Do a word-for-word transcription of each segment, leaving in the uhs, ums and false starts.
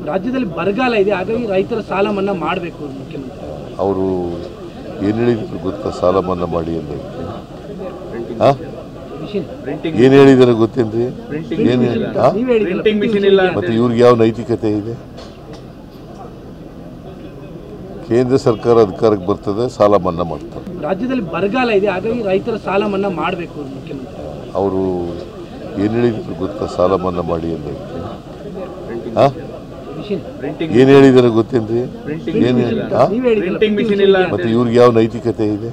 ರಾಜ್ಯದಲ್ಲಿ ಬರಗಾಲ ಇದೆ, ಹಾಗಾಗಿ ರೈತರ ಸಾಲ ಮನ್ನಾ ಮಾಡಬೇಕು ಮುಖ್ಯಮಂತ್ರಿ ಅವರು. ಏನು ಹೇಳಿದ್ರು ಗೊತ್ತಾ? ಸಾಲ ಮನ್ನಾ ಮಾಡಿ ಅಂತ ಏನು ಹೇಳಿದಾರೆ ಗೊತ್ತೇನ್ರಿ? ಏನು ಮತ್ತೆ ಇವ್ರಿಗೆ ಯಾವ ನೈತಿಕತೆ ಇದೆ? ಕೇಂದ್ರ ಸರ್ಕಾರ ಅಧಿಕಾರಕ್ಕೆ ಬರ್ತದೆ, ಸಾಲ ಮನ್ನಾ ಮಾಡ್ತಾರೆ. ರಾಜ್ಯದಲ್ಲಿ ಬರಗಾಲ ಇದೆ, ಹಾಗಾಗಿ ರೈತರ ಸಾಲ ಮನ್ನಾ ಮಾಡಬೇಕು ಮುಖ್ಯಮಂತ್ರಿ ಅವರು. ಏನು ಹೇಳಿದ್ರು ಗೊತ್ತಾ? ಸಾಲ ಮನ್ನಾ ಮಾಡಿ ಅಂತ ಏನು ಹೇಳಿದಾರೆ ಗೊತ್ತೇನ್ರಿ? ಏನು ಮತ್ತೆ ಇವ್ರಿಗೆ ಯಾವ ನೈತಿಕತೆ ಇದೆ?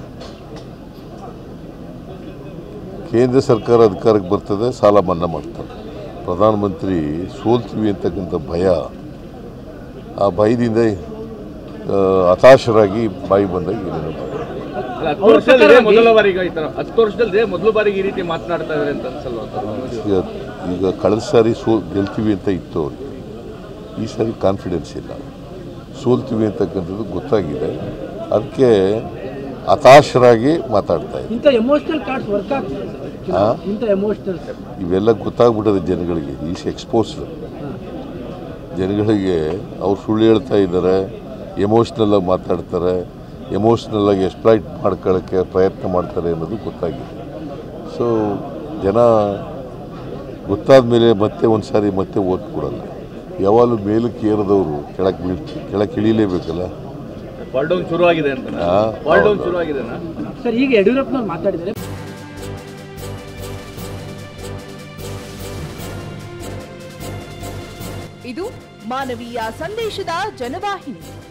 ಕೇಂದ್ರ ಸರ್ಕಾರ ಅಧಿಕಾರಕ್ಕೆ ಬರ್ತದೆ, ಸಾಲ ಮನ್ನಾ ಮಾಡ್ತಾರೆ. ಪ್ರಧಾನಮಂತ್ರಿ ಸೋಲ್ತೀವಿ ಅಂತಕ್ಕಂಥ ಭಯ, ಆ ಭಯದಿಂದ ಹತಾಶರಾಗಿ ಬಾಯಿ ಬಂದಾಗ ಏನೇನು ಮೊದಲ ಬಾರಿಗೆ ಹತ್ತು ವರ್ಷದಲ್ಲಿ ಮೊದಲ ಬಾರಿಗೆ ಈ ರೀತಿ ಮಾತನಾಡ್ತಾ ಇದ್ದಾರೆ ಅಂತ ಅನ್ಸಲ್ವಾ? ಈಗ ಈಗ ಕಳೆದ ಸಾರಿ ಸೋ ಗೆಲ್ತೀವಿ ಅಂತ ಇತ್ತು ಅವ್ರಿಗೆ, ಈ ಸಾರಿ ಕಾನ್ಫಿಡೆನ್ಸ್ ಇಲ್ಲ. ಸೋಲ್ತೀವಿ ಅಂತಕ್ಕಂಥದ್ದು ಗೊತ್ತಾಗಿದೆ, ಅದಕ್ಕೆ ಹತಾಶರಾಗಿ ಮಾತಾಡ್ತಾ ಇದ್ದಾರೆ. ಇವೆಲ್ಲ ಗೊತ್ತಾಗ್ಬಿಟ್ಟದೆ ಜನಗಳಿಗೆ. Is exposed. ಜನಗಳಿಗೆ ಅವ್ರು ಸುಳ್ಳು ಹೇಳ್ತಾ ಇದ್ದಾರೆ, ಎಮೋಷ್ನಲ್ಲಾಗಿ ಮಾತಾಡ್ತಾರೆ, ಎಮೋಷ್ನಲ್ಲಾಗಿ ಎಕ್ಸ್ಪ್ಲಾಯ್ಟ್ ಮಾಡ್ಕೊಳ್ಳೋಕ್ಕೆ ಪ್ರಯತ್ನ ಮಾಡ್ತಾರೆ ಅನ್ನೋದು ಗೊತ್ತಾಗಿದೆ. ಸೊ ಜನ ಗೊತ್ತಾದ ಮೇಲೆ ಮತ್ತೆ ಒಂದು ಸಾರಿ ಮತ್ತೆ ಓಟ್ ಕೊಡಲ್ಲ. ಯಾವಾಗಲೂ ಮೇಲಕ್ಕೆ ಏರಿದವರು ಕೆಳಕ್ಕೆ ಬೀಳ್ ಕೆಳಕ್ಕೆ ಇಳಿಲೇಬೇಕಲ್ಲ. ಶುರುವಾಗಿದೆ ಅಂತ ಸರ್, ಈಗ ಯಡಿಯೂರಪ್ಪನವ್ರು ಮಾತಾಡಿದ್ದಾರೆ. ಇದು ಮಾನವೀಯ ಸಂದೇಶದ ಜನವಾಹಿನಿ.